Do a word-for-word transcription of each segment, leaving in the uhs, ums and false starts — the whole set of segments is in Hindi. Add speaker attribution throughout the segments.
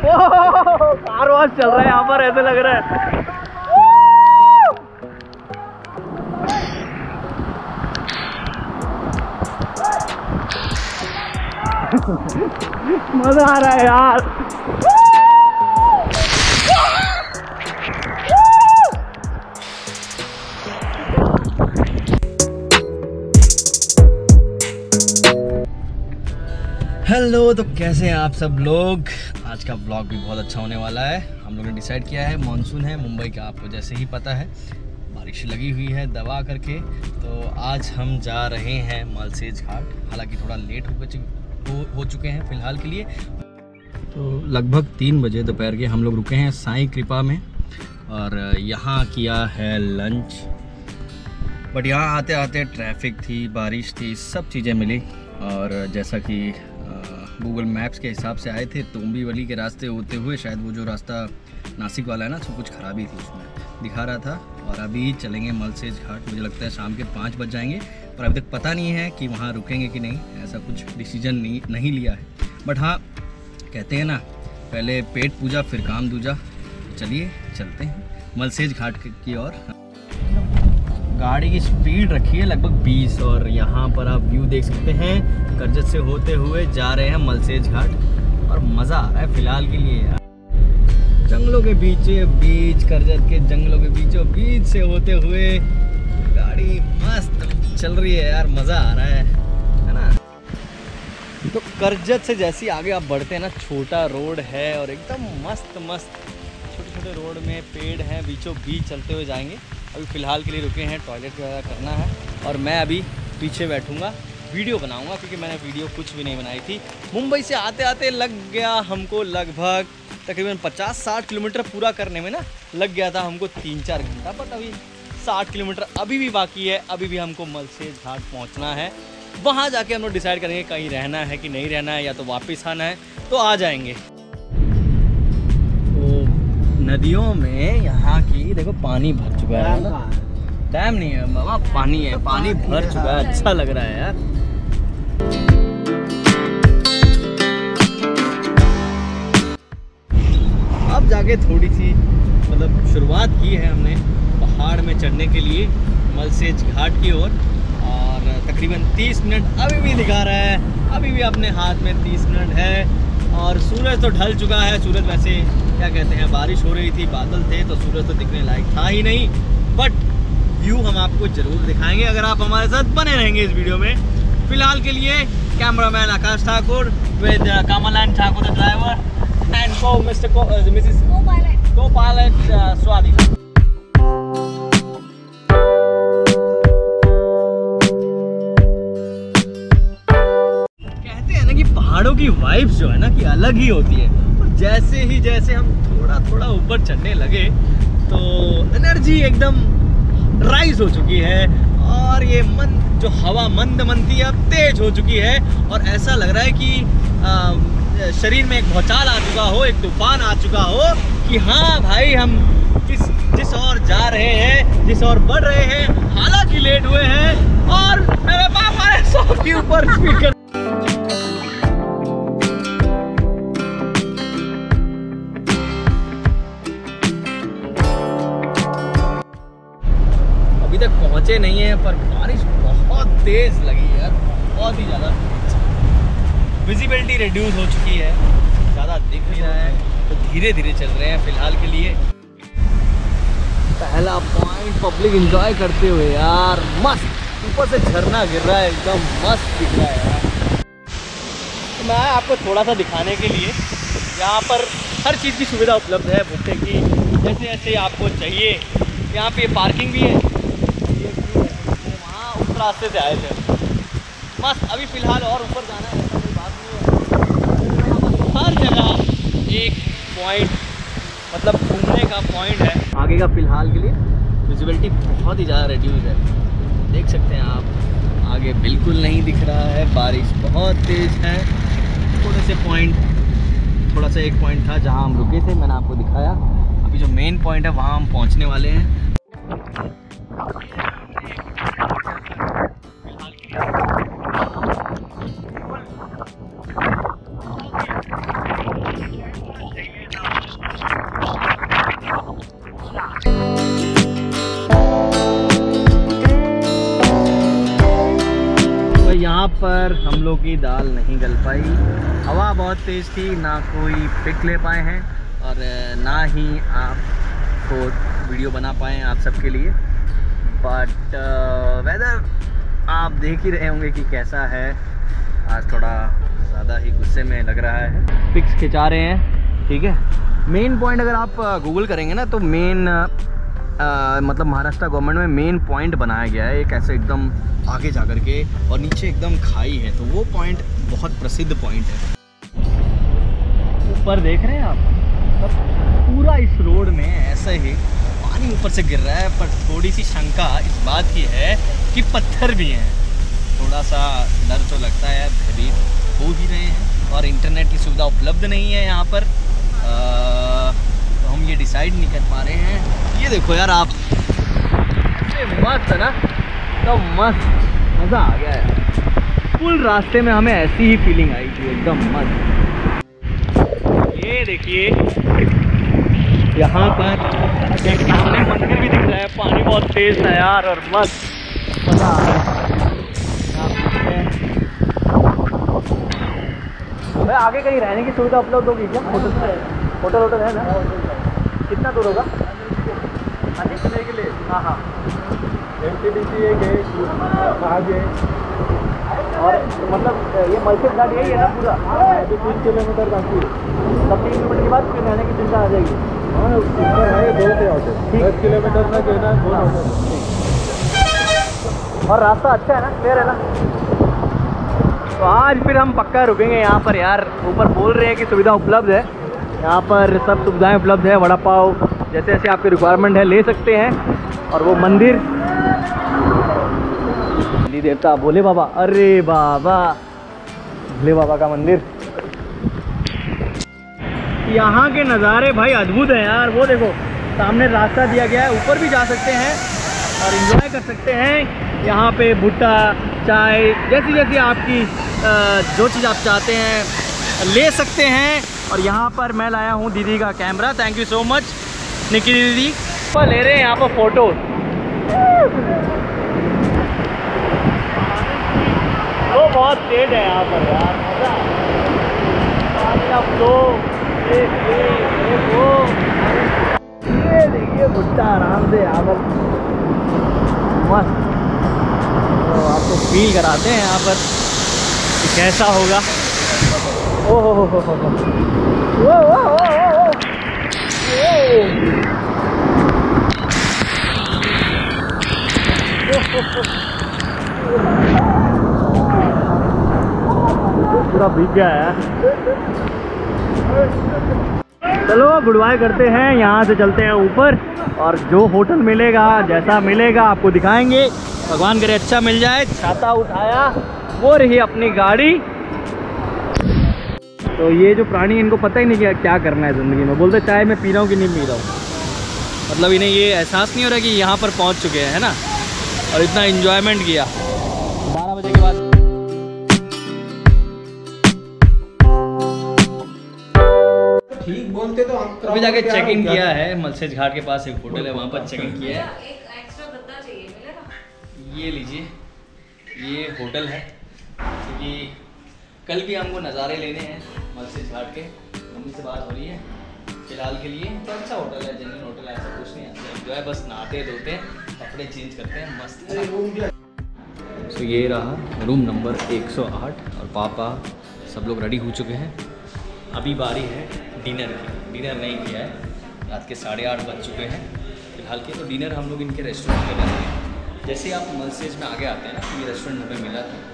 Speaker 1: कार वॉश चल रहा है यहाँ पर, ऐसे लग रहा है। मजा आ रहा है यार। हेलो, तो कैसे हैं आप सब लोग। आज का व्लॉग भी बहुत अच्छा होने वाला है। हम लोगों ने डिसाइड किया है, मानसून है मुंबई का, आपको जैसे ही पता है, बारिश लगी हुई है दबा करके। तो आज हम जा रहे हैं मालसेज घाट। हालांकि थोड़ा लेट हो, हो, हो चुके हैं फ़िलहाल के लिए। तो लगभग तीन बजे दोपहर के हम लोग रुके हैं साईं कृपा में और यहाँ किया है लंच। बट यहाँ आते आते ट्रैफिक थी, बारिश थी, सब चीज़ें मिली। और जैसा कि गूगल मैप्स के हिसाब से आए थे, तोम्बी वली के रास्ते होते हुए, शायद वो जो रास्ता नासिक वाला है ना, सब कुछ खराबी थी उसमें दिखा रहा था। और अभी चलेंगे मालसेज घाट। मुझे लगता है शाम के पाँच बज जाएंगे, पर अभी तक पता नहीं है कि वहाँ रुकेंगे कि नहीं। ऐसा कुछ डिसीजन नहीं नहीं लिया है। बट हाँ, कहते हैं ना, पहले पेट पूजा फिर काम दूजा। चलिए चलते हैं मालसेज घाट की ओर। गाड़ी की स्पीड रखी है लगभग बीस, और यहाँ पर आप व्यू देख सकते हैं। करजत से होते हुए जा रहे हैं मालसेज घाट और मज़ा आ रहा है फ़िलहाल के लिए यार। जंगलों के बीचों बीच, करजत के जंगलों के बीचों बीच से होते हुए गाड़ी मस्त चल रही है यार, मज़ा आ रहा है है ना। तो करजत से जैसे आगे आप बढ़ते हैं ना, छोटा रोड है और एकदम मस्त मस्त छोटे छोटे रोड में पेड़ हैं, बीचों बीच चलते हुए जाएंगे। अभी फ़िलहाल के लिए रुके हैं, टॉयलेट वगैरह करना है। और मैं अभी पीछे बैठूंगा, वीडियो बनाऊंगा, क्योंकि मैंने वीडियो कुछ भी नहीं बनाई थी। मुंबई से आते आते लग गया हमको लगभग तकरीबन पचास साठ किलोमीटर पूरा करने में ना लग गया था हमको तीन चार घंटा। बट अभी साठ किलोमीटर अभी भी बाकी है। अभी भी हमको मालसेज घाट पहुँचना है। वहाँ जाके हम लोग डिसाइड करेंगे कहीं रहना है कि नहीं रहना है, या तो वापस आना है। तो आ जाएंगे। नदियों में यहाँ की देखो पानी भर चुका है ना। डैम नहीं है बाबा, पानी है, पानी भर चुका है। अच्छा लग रहा है यार। अब जाके थोड़ी सी मतलब शुरुआत की है हमने पहाड़ में चढ़ने के लिए मालसेज घाट की ओर। और तकरीबन तीस मिनट अभी भी दिखा रहा है। अभी भी अपने हाथ में तीस मिनट है। और सूरज तो ढल चुका है। सूरज वैसे क्या कहते हैं, बारिश हो रही थी, बादल थे, तो सूरज तो दिखने लायक था ही नहीं। बट व्यू हम आपको जरूर दिखाएंगे अगर आप हमारे साथ बने रहेंगे इस वीडियो में। फिलहाल के लिए cameraman Akash Thakur with Kamal Thakur the driver and को मिस्टर को मिसेस को पायलट स्वाति। कहते हैं ना कि पहाड़ों की वाइब्स जो है ना कि अलग ही होती है। जैसे ही जैसे हम थोड़ा थोड़ा ऊपर चढ़ने लगे तो एनर्जी एकदम राइज हो चुकी है। और ये मन जो हवा मंद मंद थी अब तेज हो चुकी है। और ऐसा लग रहा है कि आ, शरीर में एक भौचाल आ चुका हो, एक तूफान आ चुका हो कि हाँ भाई, हम किस जिस ओर जा रहे हैं, जिस ओर बढ़ रहे हैं, हालांकि लेट हुए हैं। और मेरे पापा ने सौ के ऊपर स्पीकर पहुंचे नहीं है, पर बारिश बहुत तेज लगी है यार, बहुत ही ज़्यादा। विजिबिलिटी रिड्यूस हो चुकी है, ज़्यादा दिख नहीं रहा है, तो धीरे धीरे चल रहे हैं फिलहाल के लिए। पहला पॉइंट पब्लिक एंजॉय करते हुए यार, मस्त ऊपर से झरना गिर रहा है, एकदम मस्त दिख रहा है यार। तो मैं आपको थोड़ा सा दिखाने के लिए, यहाँ पर हर चीज़ की सुविधा उपलब्ध है भुट्टे की, जैसे जैसे आपको चाहिए। यहाँ पे पार्किंग भी है। रास्ते से आए थे मस्त। अभी फ़िलहाल और ऊपर जाना है, ऐसा कोई बात नहीं है। हर जगह एक पॉइंट, मतलब घूमने का पॉइंट है। आगे का फ़िलहाल के लिए विजिबिलिटी बहुत ही ज़्यादा रिड्यूस है, देख सकते हैं आप। आगे बिल्कुल नहीं दिख रहा है, बारिश बहुत तेज़ है। थोड़े से पॉइंट, थोड़ा सा एक पॉइंट था जहाँ हम रुके थे, मैंने आपको दिखाया। अभी जो मेन पॉइंट है वहाँ हम पहुँचने वाले हैं। पर हम लोग की दाल नहीं गल पाई, हवा बहुत तेज़ थी, ना कोई पिक ले पाए हैं और ना ही आपको वीडियो बना पाए हैं आप सबके लिए। बट वेदर आप देख ही रहे होंगे कि कैसा है। आज थोड़ा ज़्यादा ही गुस्से में लग रहा है। पिक्स खिंचा रहे हैं, ठीक है। मेन पॉइंट अगर आप गूगल करेंगे ना तो मेन आ, मतलब महाराष्ट्र गवर्नमेंट में मेन पॉइंट बनाया गया है एक ऐसे एकदम आगे जा कर के, और नीचे एकदम खाई है, तो वो पॉइंट बहुत प्रसिद्ध पॉइंट है। ऊपर देख रहे हैं आप, मतलब पूरा इस रोड में ऐसे ही पानी ऊपर से गिर रहा है, पर थोड़ी सी शंका इस बात की है कि पत्थर भी हैं। थोड़ा सा डर तो लगता है, भयभीत हो ही रहे हैं, और इंटरनेट की सुविधा उपलब्ध नहीं है यहाँ पर। आ, तो हम ये डिसाइड नहीं कर पा रहे हैं। ये देखो यार आप, मस्त है ना, तो मस्त मज़ा आ गया है। फुल रास्ते में हमें ऐसी ही फीलिंग आई थी, एकदम मस्त। ये देखिए यहाँ पर एक सामने मंदिर भी दिख रहा है, पानी बहुत तेज़ है यार, और मस्त मज़ा आ रहा है। भाई आगे कहीं रहने की सुविधा उपलब्ध होगी क्या? होटल होटल होटल है ना? कितना दूर होगा? के लिए हाँ हाँ एम टी डी सी एक है, महाज है, और मतलब ये मलशेज घाट यही है ना पूरा? अभी तीन किलोमीटर बाकी है, तब तीन किलोमीटर के बाद फिर रहने की चिंता आ जाएगी। हाँ ऊपर है दो से होटल, दस किलोमीटर तक है ना दो होटल, और रास्ता अच्छा है ना, क्लियर है ना? तो आज फिर हम पक्का रुकेंगे यहाँ पर यार। ऊपर बोल रहे हैं कि सुविधा उपलब्ध है, यहाँ पर सब सुविधाएं उपलब्ध है। वड़ा पाव जैसे जैसे आपकी रिक्वायरमेंट है ले सकते हैं। और वो मंदिर दिल्ली देवता भोले बाबा, अरे बाबा भोले बाबा का मंदिर, यहाँ के नज़ारे भाई अद्भुत है यार। वो देखो सामने रास्ता दिया गया है, ऊपर भी जा सकते हैं और एंजॉय कर सकते हैं। यहाँ पे भुट्टा चाय जैसी जैसी आपकी जो चीज़ आप चाहते हैं ले सकते हैं। और यहाँ पर मैं लाया हूँ दीदी का camera, thank you so much Nikki दीदी। पर ले रहे हैं यहाँ पर फोटो, वो बहुत तेज है यहाँ पर यार, मजा पानी का फ्लो। ये देखिए भुट्टा आराम से यहाँ पर मस्त। तो आपको फील कराते हैं यहाँ पर कि कैसा होगा। ओ हो हो हो हो हो वो वो वो वो पूरा भीग गया है। चलो गुड बाय करते हैं, यहाँ से चलते हैं ऊपर, और जो होटल मिलेगा जैसा मिलेगा आपको दिखाएंगे। भगवान करे अच्छा मिल जाए। छाता उठाया, वो रही अपनी गाड़ी। तो ये जो प्राणी, इनको पता ही नहीं क्या क्या करना है ज़िंदगी में। बोलते चाय मैं पी रहा हूँ कि नहीं पी रहा हूँ, मतलब इन्हें ये एहसास नहीं हो रहा कि यहाँ पर पहुँच चुके हैं, है ना। और इतना एंजॉयमेंट किया बारह बजे के बाद।
Speaker 2: ठीक बोलते तो हम
Speaker 1: अभी जाके चेक इन किया है, मलशेज घाट के पास एक होटल है, वहाँ पर चेक इन किया है। ये लीजिए, ये होटल है, क्योंकि कल भी हमको नज़ारे लेने हैं मलशेज घाट के। मम्मी से बात हो रही है फिलहाल के लिए, तो अच्छा होटल है, जेन्युइन होटल है, ऐसा कुछ नहीं आता। एंजॉय बस नहाते धोते हैं, कपड़े चेंज करते हैं, मस्त। तो ये रहा रूम नंबर एक सौ आठ, और पापा सब लोग रेडी हो चुके हैं। अभी बारी है डिनर की। डिनर नहीं किया है, रात के साढ़े आठ बज चुके हैं फिलहाल के। तो डिनर हम लोग इनके रेस्टोरेंट में करेंगे। जैसे आप मलशेज में आगे आते हैं ना, तो ये रेस्टोरेंट हमें मिला था।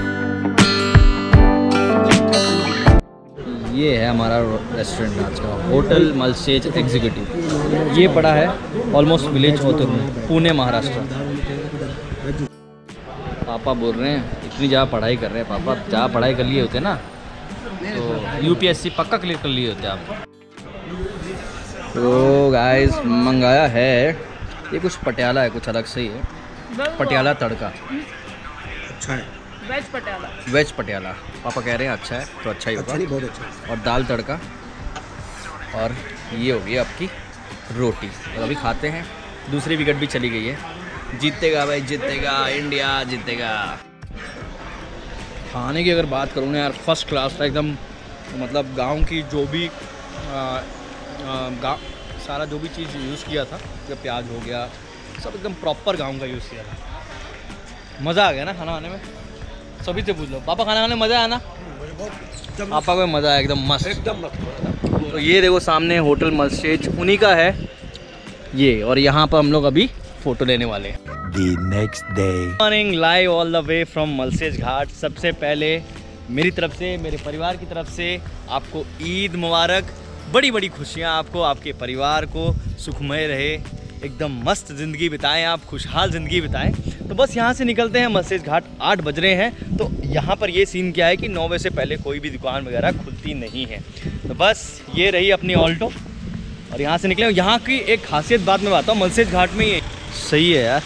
Speaker 1: ये है हमारा रेस्टोरेंट आज का, होटल मलशेज एग्जीक्यूटिव। ये पड़ा है ऑलमोस्ट विलेज होते में, पुणे महाराष्ट्र। पापा बोल रहे हैं इतनी ज़्यादा पढ़ाई कर रहे हैं पापा, ज़्यादा पढ़ाई कर लिए होते ना तो यूपीएससी पक्का क्लियर कर लिए होते आप। तो गाइस मंगाया है, ये कुछ पटियाला है, कुछ अलग से ही है। पटियाला तड़का
Speaker 2: अच्छा है,
Speaker 3: वेज पटियाला।
Speaker 1: वेज पटियाला पापा कह रहे हैं अच्छा है, तो अच्छा ही होगा।
Speaker 2: अच्छा बहुत अच्छा।
Speaker 1: और दाल तड़का, और ये होगी आपकी रोटी। और अभी खाते हैं। दूसरी विकेट भी चली गई है। जीतेगा भाई, जीतेगा, इंडिया जीतेगा। खाने की अगर बात करूँ ना यार, फर्स्ट क्लास था एकदम। मतलब गांव की जो भी गाँव सारा जो भी चीज़ यूज़ किया था, जब प्याज हो गया सब एकदम प्रॉपर गांव का यूज़ किया था। मज़ा आ गया ना खाना खाने में। सभी से पूछ लो, पापा खाना खाने में मज़ा आया ना? पापा को मज़ा आया एकदम मस्त, एकदम मस्त। तो ये देखो सामने होटल मलशेज उन्हीं का है ये, और यहाँ पर हम लोग अभी फ़ोटो लेने वाले हैं।
Speaker 3: The next day.
Speaker 1: Morning live all the way from Malshej Ghat. सबसे पहले मेरी तरफ से, मेरे परिवार की तरफ से आपको ईद मुबारक। बड़ी बड़ी खुशियाँ आपको, आपके परिवार को सुखमय रहे, एकदम मस्त ज़िंदगी बिताएं आप, खुशहाल ज़िंदगी बिताएं। तो बस यहाँ से निकलते हैं मलशेज घाट। आठ बज रहे हैं। तो यहाँ पर ये सीन क्या है कि नौ बजे से पहले कोई भी दुकान वगैरह खुलती नहीं है। तो बस ये रही अपनी ऑल्टो और यहाँ से निकले। यहाँ की एक खासियत बात मैं बताता हूँ, मलशेज घाट में ये सही है यार,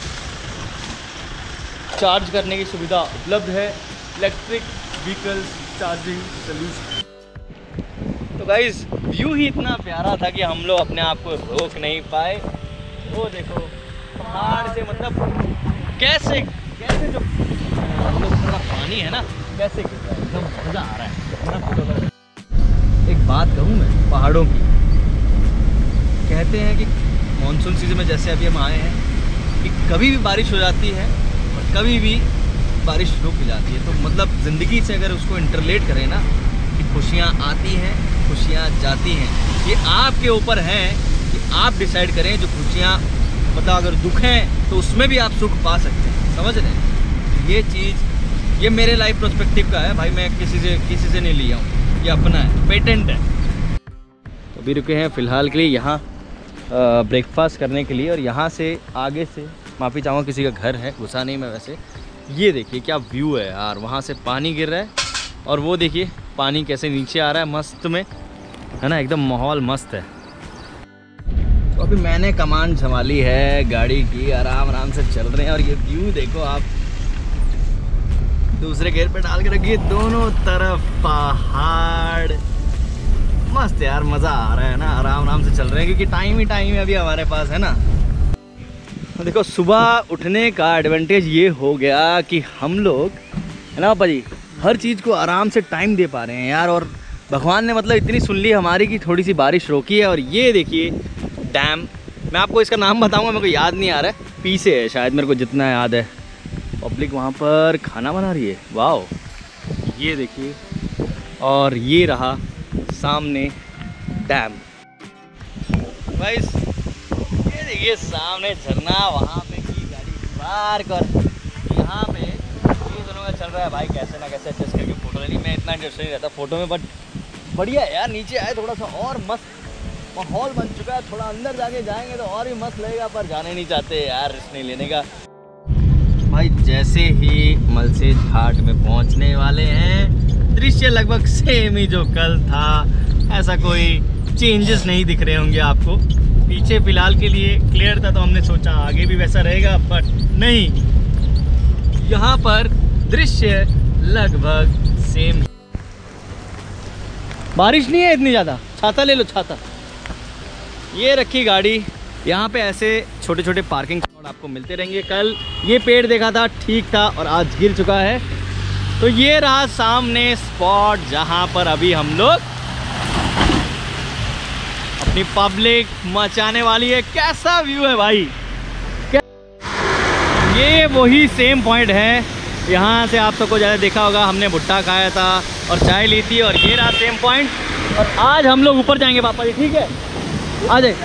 Speaker 1: चार्ज करने की सुविधा उपलब्ध है, इलेक्ट्रिक व्हीकल्स चार्जिंग सोल्यूशन। तो गाइस व्यू ही इतना प्यारा था कि हम लोग अपने आप को रोक नहीं पाए। वो देखो पहाड़ से, मतलब कैसे कैसे जो थोड़ा पानी है ना, कैसे गिर रहा है, एकदम मज़ा आ रहा है। एक बात कहूँ मैं पहाड़ों की, कहते हैं कि मानसून सीजन में जैसे अभी हम आए हैं कि कभी भी बारिश हो जाती है और कभी भी बारिश रुक जाती है। तो मतलब ज़िंदगी से अगर उसको इंटरलेट करें ना, कि खुशियाँ आती हैं खुशियाँ जाती हैं, ये आपके ऊपर है कि आप डिसाइड करें। जो खुशियाँ मतलब अगर दुख हैं तो उसमें भी आप सुख पा सकते हैं, समझ रहे हैं? ये चीज़ ये मेरे लाइफ पर्सपेक्टिव का है भाई, मैं किसी से किसी से नहीं लिया हूँ, ये अपना है, पेटेंट है। तो अभी रुके हैं फ़िलहाल के लिए यहाँ ब्रेकफास्ट करने के लिए, और यहाँ से आगे से माफ़ी चाहूँगा किसी का घर है, घुसा नहीं मैं वैसे। ये देखिए क्या व्यू है यार, वहाँ से पानी गिर रहा है और वो देखिए पानी कैसे नीचे आ रहा है मस्त में, है ना, एकदम माहौल मस्त है। तो अभी मैंने कमान संभाली है गाड़ी की, आराम आराम से चल रहे हैं और ये व्यू देखो आप, दूसरे गेयर पे डाल के रखिए, दोनों तरफ पहाड़, मस्त यार, मज़ा आ रहा है ना, आराम आराम से चल रहे हैं क्योंकि टाइम ही टाइम है अभी हमारे पास, है ना। देखो सुबह उठने का एडवांटेज ये हो गया कि हम लोग, है ना पापा जी, हर चीज़ को आराम से टाइम दे पा रहे हैं यार। और भगवान ने मतलब इतनी सुन ली हमारी कि थोड़ी सी बारिश रोकी है। और ये देखिए डैम, मैं आपको इसका नाम बताऊंगा, मेरे को याद नहीं आ रहा है, पीछे है शायद, मेरे को जितना याद है। पब्लिक वहाँ पर खाना बना रही है, वाओ, ये देखिए। और ये रहा सामने डैम। गाइस ये देखिए सामने झरना, वहाँ पे की गाड़ी पार्क, और यहाँ पे ये दोनों का चल रहा है भाई, कैसे ना कैसे एडजस्ट करके फ़ोटो लेनी। मैं इतना इंटरेस्ट नहीं रहता फ़ोटो में, बट बढ़िया है यार। नीचे आए थोड़ा सा और मस्त माहौल बन चुका है, थोड़ा अंदर जाके जाएंगे तो और भी मस्त लगेगा, पर जाने नहीं चाहते यार, रिस्क नहीं लेने का। भाई जैसे ही मलशेज घाट में पहुँचने वाले हैं, दृश्य लगभग सेम ही जो कल था, ऐसा कोई चेंजेस नहीं दिख रहे होंगे आपको। पीछे फ़िलहाल के लिए क्लियर था, तो हमने सोचा आगे भी वैसा रहेगा, बट नहीं, यहाँ पर दृश्य लगभग सेम। बारिश नहीं है इतनी ज़्यादा, छाता ले लो, छाता। ये रखी गाड़ी, यहाँ पे ऐसे छोटे छोटे पार्किंग स्पॉट आपको मिलते रहेंगे। कल ये पेड़ देखा था, ठीक था, और आज गिर चुका है। तो ये रहा सामने स्पॉट जहाँ पर अभी हम लोग अपनी पब्लिक मचाने वाली है। कैसा व्यू है भाई, ये वही सेम पॉइंट है, यहाँ से आप सबको ज़्यादा देखा होगा, हमने भुट्टा खाया था और चाय ली थी, और ये रहा सेम पॉइंट। और आज हम लोग ऊपर जाएंगे पापा जी, ठीक है, आ जाए।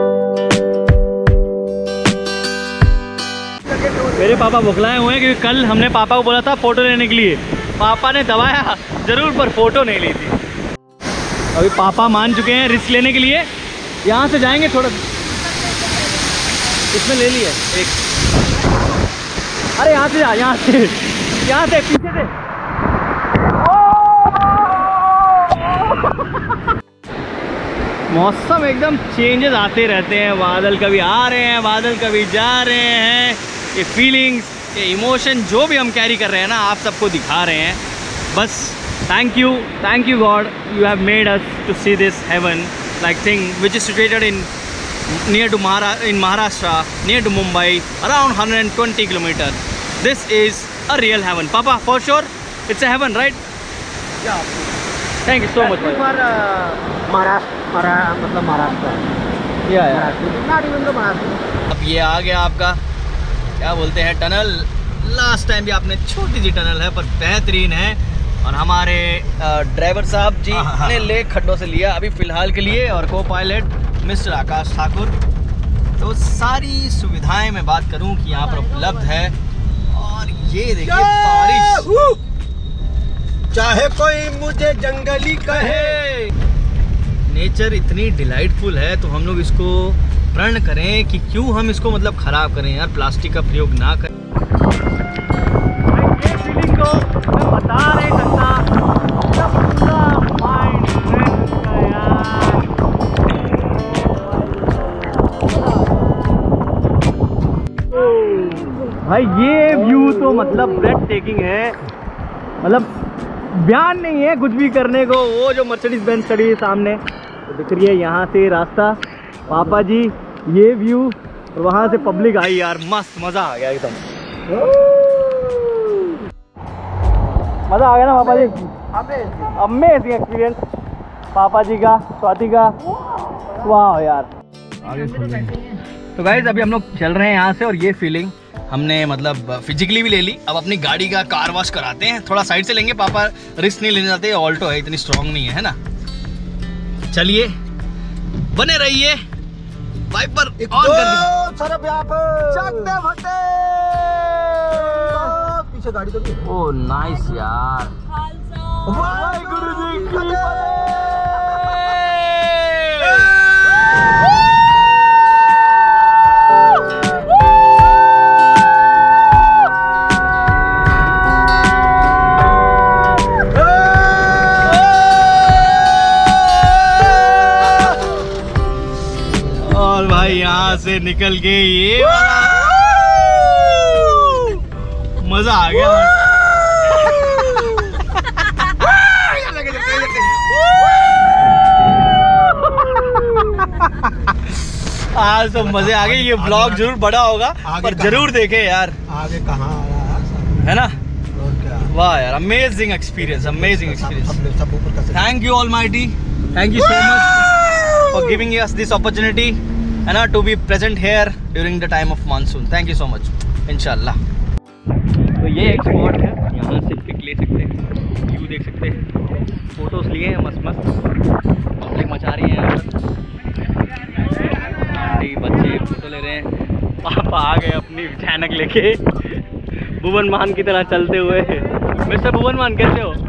Speaker 1: मेरे पापा बुखलाए हुए हैं क्योंकि कल हमने पापा को बोला था फ़ोटो लेने के लिए, पापा ने दबाया ज़रूर पर फ़ोटो नहीं ली थी। अभी पापा मान चुके हैं रिस्क लेने के लिए। यहाँ से जाएंगे थोड़ा, इसमें ले लिया एक, अरे यहाँ से जा, यहाँ से यहाँ से पीछे से। मौसम एकदम चेंजेस आते रहते हैं, बादल कभी आ रहे हैं, बादल कभी जा रहे हैं। ये फीलिंग्स, ये इमोशन जो भी हम कैरी कर रहे हैं ना, आप सबको दिखा रहे हैं। बस thank you, thank you God, you have made us to see this heaven like thing which is situated in near to Mahara in Maharashtra, near to Mumbai, around one hundred twenty kilometers. This is a real heaven, Papa, for sure. It's heaven right? Thank you so much
Speaker 2: Maharashtra, मतलब महाराष्ट्र।
Speaker 1: या या
Speaker 2: महाराष्ट्र।
Speaker 1: अब ये आ गया आपका क्या बोलते हैं टनल। लास्ट टाइम भी आपने छोटी सी टनल है पर बेहतरीन है, और हमारे ड्राइवर साहब जी ने ले खड्डों से लिया अभी फ़िलहाल के लिए, और को पायलट मिस्टर आकाश ठाकुर। तो सारी सुविधाएं मैं बात करूं कि यहाँ पर उपलब्ध है, और ये देखिए बारिश,
Speaker 2: चाहे कोई मुझे जंगली कहे।
Speaker 1: नेचर इतनी डिलाइटफुल है, तो हम लोग इसको प्रण करें कि क्यों हम इसको मतलब ख़राब करें यार, प्लास्टिक का प्रयोग ना करें। ये फीलिंग को मैं बता नहीं सकता, पूरा माइंड फ्रेश होता है यार। भाई ये व्यू तो मतलब ब्रेथ टेकिंग है, मतलब बयान नहीं है कुछ भी करने को। वो जो मर्सिडीज बेंज खड़ी है सामने तो दिख रही है, यहाँ से रास्ता, पापा जी ये व्यू, और वहाँ से पब्लिक आई यार, मस्त मज़ा आ गया एकदम। मज़ा आ गया ना पापा जी? अमेजिंग एक्सपीरियंस पापा जी का, स्वाति का, वाह यार। तो गाइस अभी हम लोग चल रहे हैं यहाँ से, और ये फीलिंग हमने मतलब फिजिकली भी ले ली। अब अपनी गाड़ी का कार वॉश कराते हैं, थोड़ा साइड से लेंगे, पापा रिस्क नहीं लेने जाते, ऑल्टो है इतनी स्ट्रॉन्ग नहीं है, है ना। चलिए बने रहिए, वाइपर ऑन कर दीजिए।
Speaker 2: पीछे गाड़ी तो
Speaker 1: ओह नाइस यार, वाहिगुरु जी की यहाँ से निकल के ये मजा आ गया। आज तो मजे आ गए। ये ब्लॉग जरूर बड़ा होगा पर जरूर देखे यार,
Speaker 2: आगे कहाँ आ रहा है,
Speaker 1: है ना। वाह यार, amazing experience, amazing experience. Thank you almighty, thank you so much for giving us this opportunity है ना, to be present here during the time of monsoon. Thank you so much, इंशाल्लाह। तो ये एक स्पॉट है, यहाँ से पिक ले सकते हैं, व्यू देख सकते हैं, फोटोज लिए हैं मस्त मस्त, पब्लिक मचा रही है यहाँ पर, बच्चे फोटो ले रहे हैं। पापा आ गए अपनी भयानक लेके भुवन मान की तरह चलते हुए। मिस्टर भुवन मान कैसे हो?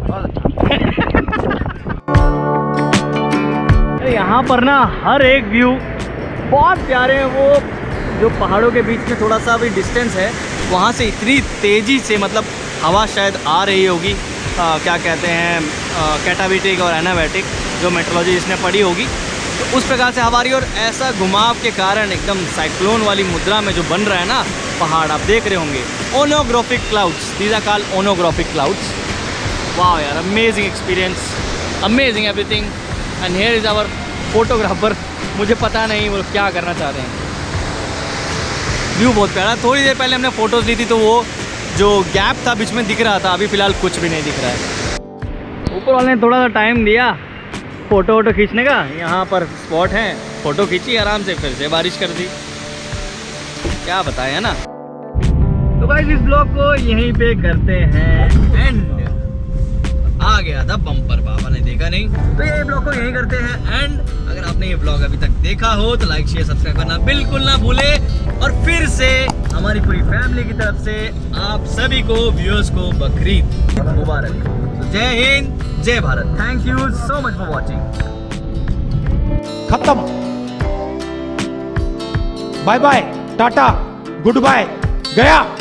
Speaker 1: यहाँ पर ना हर एक व्यू बहुत प्यारे हैं। वो जो पहाड़ों के बीच में थोड़ा सा अभी डिस्टेंस है, वहाँ से इतनी तेज़ी से मतलब हवा शायद आ रही होगी, आ, क्या कहते हैं कैटाबिटिक और एनाबैटिक, जो मेट्रोलॉजी इसने पढ़ी होगी, तो उस प्रकार से हवा रही है। और ऐसा घुमाव के कारण एकदम साइक्लोन वाली मुद्रा में जो बन रहा है ना पहाड़, आप देख रहे होंगे, orographic clouds, these are called orographic clouds. वाह यार, amazing experience, amazing everything. And here is our photographer. मुझे पता नहीं वो क्या करना चाह रहे हैं। व्यू बहुत प्यारा। थोड़ी देर पहले हमने फ़ोटोज़ ली थी तो वो जो गैप था बीच में दिख रहा था, अभी फ़िलहाल कुछ भी नहीं दिख रहा है। ऊपर वाले ने थोड़ा सा टाइम दिया फ़ोटो वोटो खींचने का। यहाँ पर स्पॉट हैं, फ़ोटो खींची आराम से, फिर से बारिश कर दी। क्या बताएं, है ना। तो गाइस इस ब्लॉग को यहीं पे करते हैं एंड। आ गया था बम्पर, पापा ने देखा नहीं, तो ये ब्लॉग को यहीं करते हैं एंड। अगर आपने ये ब्लॉग अभी तक देखा हो तो लाइक शेयर सब्सक्राइब करना बिल्कुल ना भूले। और फिर से हमारी पूरी फैमिली की तरफ से आप सभी को, व्यूअर्स को बकरीद मुबारक। तो जय हिंद, जय Bharat. Thank you so much for watching.
Speaker 2: खत्म, bye bye, tata, good bye, गया।